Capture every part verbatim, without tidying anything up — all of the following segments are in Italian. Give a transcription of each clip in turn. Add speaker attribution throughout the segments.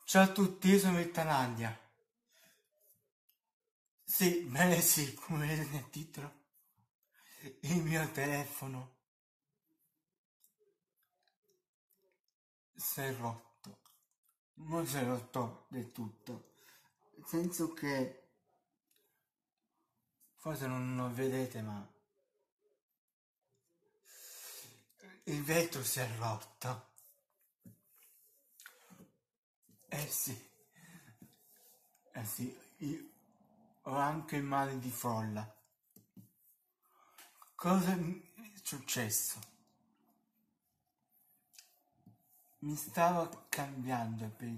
Speaker 1: Ciao a tutti, io sono Vittanandia. Sì, bene sì, come vedete nel titolo, il mio telefono si è rotto. Non si è rotto del tutto, nel senso che forse non lo vedete, ma il vetro si è rotto. Eh sì, eh sì, io ho anche il male di folla. Cosa mi è successo? Mi stavo cambiando per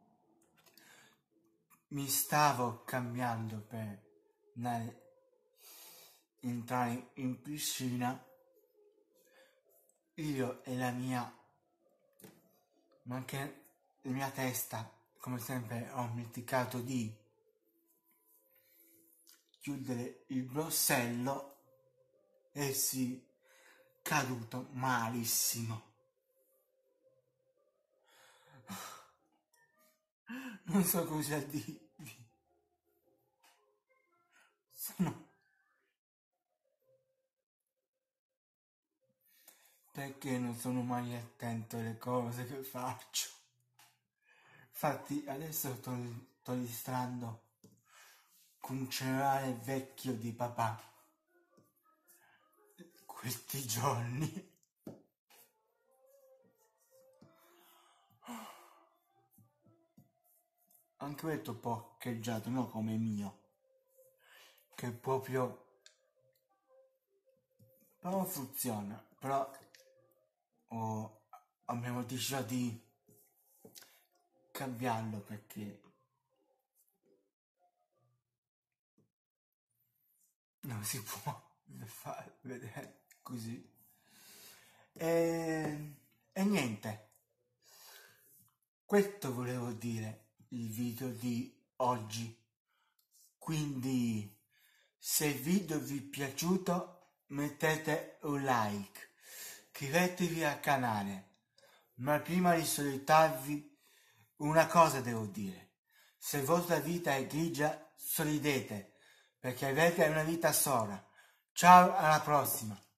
Speaker 1: mi stavo cambiando per andare- entrare in piscina, io e la mia, ma anche la mia testa, come sempre ho dimenticato di chiudere il borsello e si caduto malissimo. Non so cosa dirvi. Sono perché non sono mai attento alle cose che faccio. Infatti adesso sto, sto registrando con un cellulare vecchio di papà questi giorni. Anche questo poccheggiato, non come mio, che proprio però funziona, però oh, abbiamo deciso di cambiarlo perché non si può far vedere così. E, e niente, questo volevo dire il video di oggi. Quindi se il video vi è piaciuto mettete un like, iscrivetevi al canale, ma prima di salutarvi una cosa devo dire: se la vostra vita è grigia sorridete perché avete una vita sola. Ciao, alla prossima.